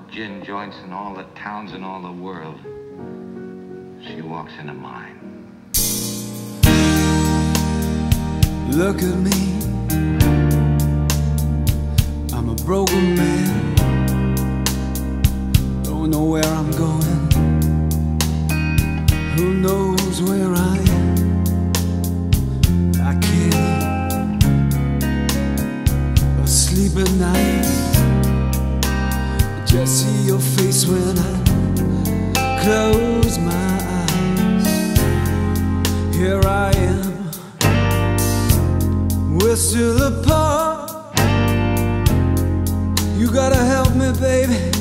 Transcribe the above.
gin joints in all the towns in all the world. She walks into mine. Look at me, I'm a broken man. Don't know where I'm going, who knows where I am. I can't eat or sleep at night. Just see your face when I close my eyes. Here I am, we're still apart. You gotta help me, baby.